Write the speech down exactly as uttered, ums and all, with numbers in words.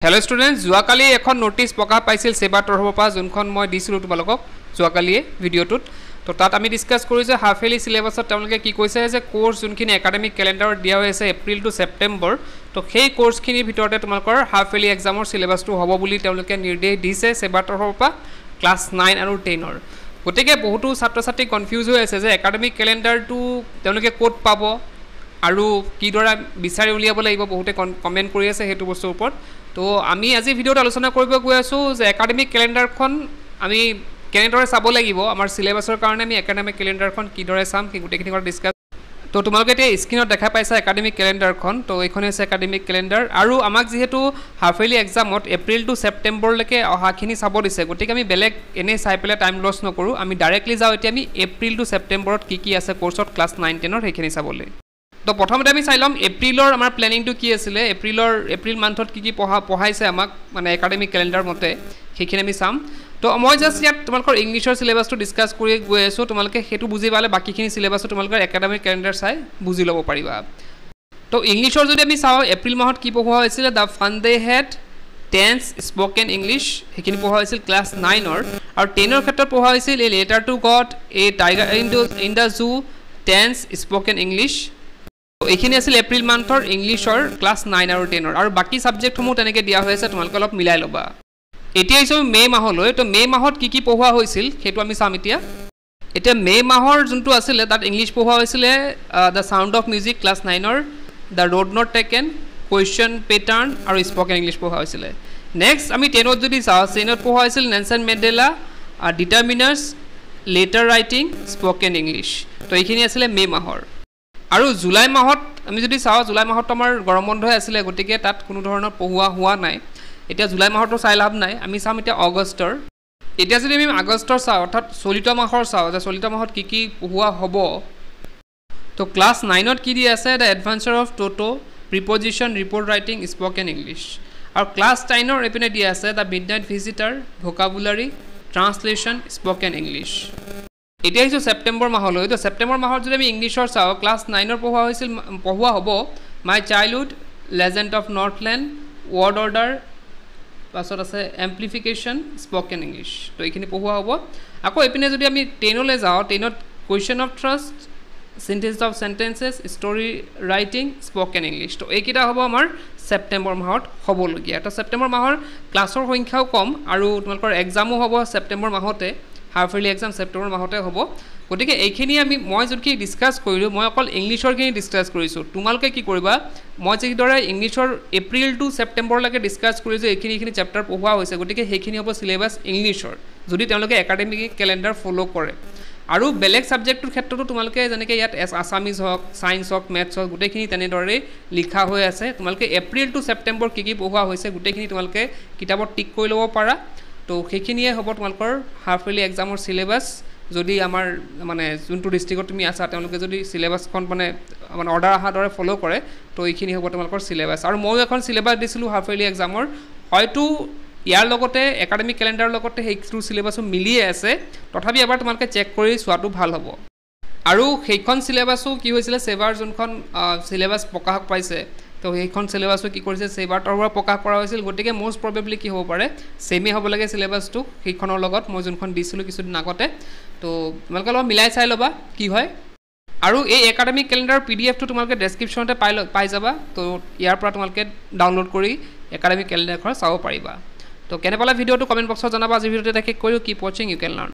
Hello students, যোৱাকালি এখন notice প্ৰকাশ পাইছিল সেবা তৰফৰ পৰা যোনখন মই দিছিলো তোমালোকক যোৱাকালিয়ে ভিডিওটোত তো তাত আমি ডিসকাস কৰিছো হাফ ইয়াৰলি সিলেবাছত তেওঁলোকে কি কৈছে যে কোৰ্স যোনখিনি একাডেমিক ক্যালেন্ডাৰত দিয়া হৈছে এপ্ৰিল টু সেপ্টেম্বৰ তো সেই কোৰ্সখিনিৰ ভিতৰতে তোমালোকৰ হাফ ইয়াৰলি এক্সামৰ সিলেবাসটো হ'ব বুলি তেওঁলোকে নিৰ্দেশ দিছে সেবা তৰফৰ পৰা ক্লাস নাইন আৰু টেনৰ গতিকে বহুতো ছাত্ৰ ছাত্ৰী কনফিউজ হৈ আছে যে একাডেমিক ক্যালেন্ডাৰটো তেওঁলোকে ক'ত পাব আৰু কি দৰা বিচাৰি উলিয়াব লাগিব বহুতে কমেন্ট কৰি আছে হেতু বস্তুৰ ওপৰত তো আমি আজি ভিডিওত আলোচনা কৰিব গৈ আছো যে একাডেমিক ক্যালেন্ডাৰখন আমি কেনেদৰে চাব লাগিব আমাৰ সিলেবাসৰ কাৰণে আমি একাডেমিক ক্যালেন্ডাৰখন কি দৰে চাম কি গুটেখিনি কথা ডিসকাস তো তোমালোকে এতিয়া স্ক্ৰিনত দেখা পাইছা একাডেমিক ক্যালেন্ডাৰখন তো এইখন আছে একাডেমিক ক্যালেন্ডাৰ আৰু আমাক যেহেতু হাফ ইয়াৰলি এক্সামত এপ্ৰিল টু সেপ্টেম্বৰ লৈকে অহাখিনি চাব দিছে গতিকে আমি বেলেগ এনে চাই পেলে টাইম লছ নকৰো আমি ডাইৰেক্টলি যাও এতিয়া আমি এপ্ৰিল টু সেপ্টেম্বৰত কি কি আছে কোৰ্সত ক্লাস নাইন টেনৰ সেইখিনি চাবলৈ তো প্ৰথমতে আমি চাইলম এপ্ৰিলৰ আমাৰ প্ল্যানিংটো কি আছিল এপ্ৰিলৰ এপ্ৰিল মান্থত কি কি পঢ়া পঢ়াইছে আমাক মানে একাডেমিক ক্যালেন্ডাৰ মতে সেইখিনি আমি চাম তো মই জাস্ট ইয়াত তোমালোকৰ ইংলিছৰ সিলেবাসটো ডিসকাস কৰি গৈ আছো তোমালোকে হেতু বুজি পালে বাকিখিনি সিলেবাসটো তোমালোকৰ একাডেমিক ক্যালেন্ডাৰ চাই বুজি ল'ব পাৰিবা তো ইংলিছৰ যদি আমি চাও এপ্ৰিল মাহত কি পঢ়োৱা হৈছিল the fun they had tense spoken English হেখিনি পঢ়োৱা হৈছিল ক্লাস নাইনৰ আৰু টেনৰ ক্ষেত্ৰত পঢ়োৱা হৈছিল a letter to God a tiger in the in the zoo tense spoken English এইখিনি আছিল এপ্ৰিল মান্থৰ ইংলিছৰ ক্লাস নাইন আৰু টেনৰ আৰু বাকি সাবজেক্টসমূহ তেনেকৈ দিয়া হৈছে তোমালোকে অলপ মিলাই ল'বা এতিয়া হৈছে মে মাহলৈ তো মে মাহত কি কি পঢ়োৱা হৈছিল হেতু আমি চাম এতিয়া এতিয়া মে মাহৰ যোনটো আছিল তাত ইংলিছ পঢ়োৱা হৈছিল the sound of music class নাইনৰ the road not taken question pattern আৰু স্পোকেন ইংলিছ পঢ়োৱা হৈছিল নেক্সট আমি টেনত যদি চাওঁ টেনত পঢ়োৱা হৈছিল Nelson Mandela determiners letter writing spoken English তো এইখিনি আছিল মে মাহৰ আৰু জুলাই মাহত আমি যদি চাওঁ জুলাই মাহত আমাৰ গৰম বন্ধ আছিল গতিকে তাত কোনো ধৰণৰ পঢ়োৱা হোৱা নাই এতিয়া জুলাই মাহতো চাই লাভ নাই আমি চাম এতিয়া আগষ্টৰ এতিয়া যদি আমি আগষ্টৰ চাওঁ অৰ্থাৎ চলিত মাহৰ চাওঁ যে চলিত মাহত কি কি পঢ়োৱা হ'ব তো ক্লাস নাইনত কি দি আছে the adventure of Toto preposition report writing spoken English আৰু ক্লাস টেনৰ এপিনে দি আছে the midnight visitor vocabulary translation spoken English এতিয়া হৈছে সেপ্টেম্বৰ মাহলৈ তো সেপ্টেম্বৰ মাহত যদি আমি ইংলিছৰ চাওঁ ক্লাস নাইনৰ পঢ়োৱা হৈছিল পঢ়োৱা হ'ব my childhood legend of Northland word order পাছত আছে এম্প্লিফিকেশন স্পোকেন ইংলিছ তো এইখিনি পঢ়োৱা হ'ব আকৌ এপিনে যদি আমি টেনলৈ যাওঁ টেনত question of trust synthesis of sentences story writing spoken English তো এইকেইটা হ'ব আমাৰ সেপ্টেম্বৰ মাহত হ'বলগীয়া তো সেপ্টেম্বৰ মাহৰ ক্লাছৰ সংখ্যাও কম আৰু তোমালোকৰ এক্সামো হ'ব সেপ্টেম্বৰ মাহতে হাফ ইয়াৰলি এক্সাম সেপ্টেম্বৰ মাহতে হ'ব গতিকে এইখিনি আমি মই যদি ডিসকাস কৰিলো মই অকল ইংলিছৰখিনি ডিসকাস কৰিছো তোমালোকে কি কৰিবা মই যেদৰে ইংলিছৰ এপ্ৰিল টু সেপ্টেম্বৰ লৈকে ডিসকাস কৰিছো এইখিনি এইখিনি চেপ্টাৰ পঢ়োৱা হৈছে গতিকে সেইখিনি হ'ব সিলেবাস ইংলিছৰ যদি তেওঁলোকে একাডেমিক ক্যালেন্ডাৰ ফলো কৰে আৰু বেলেগ সাবজেক্টৰ ক্ষেত্ৰতো তোমালোকে যেনেকৈ ইয়াত আসামিজ হওক সায়েন্স হওক মেথছ হওক গোটেইখিনি তেনেদৰে লিখা হৈ আছে তোমালোকে এপ্ৰিল টু সেপ্টেম্বৰ কি কি পঢ়োৱা হৈছে গোটেইখিনি তোমালোকে কিতাপত টিক কৰি ল'ব পাৰা তো সেইখিনিয়ে হ'ব তোমালোকৰ হাফ ইয়াৰলি এক্সামৰ সিলেবাস যদি আমাৰ মানে যোনটো ডিস্ট্ৰিক্টত তুমি আছা তেওঁলোকে যদি সিলেবাসখন মানে মানে অৰ্ডাৰ আহা দৰে ফলো কৰে তো এইখিনি হ'ব তোমালোকৰ সিলেবাস আৰু মই এখন সিলেবাস দিছিলো হাফ ইয়াৰলি এক্সামৰ হয়তো ইয়াৰ লগতে একাডেমিক ক্যালেন্ডাৰৰ লগতে সেইটো সিলেবাসো মিলিয়ে আছে তথাপি এবাৰ তোমালোকে চেক কৰি চোৱাটো ভাল হ'ব আৰু সেইখন সিলেবাসো কি হৈছিল সেবাৰ যোনখন সিলেবাস প্ৰকাশ পাইছে তো এইখন সিলেবাসো কি কৰিছে সেবাৰ তৰফৰ প্ৰকাশ কৰা হৈছিল গতিকে মোস্ট প্ৰবেবলি কি হ'ব পাৰে সেমে হ'ব লাগে সিলেবাসটো সেইখনৰ লগত মই যোনখন দিছিলো কিছুদিন আগতে তো তোমালোকে অলপ মিলাই চাই ল'বা কি হয় আৰু এই একাডেমিক ক্যালেন্ডাৰ পিডিএফটো তোমালোকে ডেসক্ৰিপচনতে পাই পাই যাবা তো ইয়াৰ পৰা তোমালোকে ডাউনলোড কৰি একাডেমিক ক্যালেন্ডাৰখন চাব পাৰিবা তো কেনে পালা ভিডিওটো কমেন্ট বক্সত জনাবা আজি ভিডিওটো দেখি কৰিও keep watching you can learn